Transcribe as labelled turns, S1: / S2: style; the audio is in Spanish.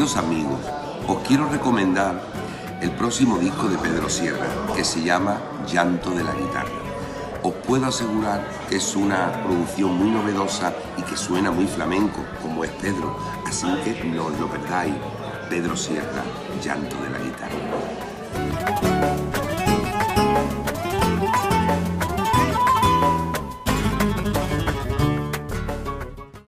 S1: Queridos amigos, os quiero recomendar el próximo disco de Pedro Sierra, que se llama Llanto de la guitarra. Os puedo asegurar que es una producción muy novedosa y que suena muy flamenco, como es Pedro, así que no os lo perdáis. Pedro Sierra, Llanto de la guitarra.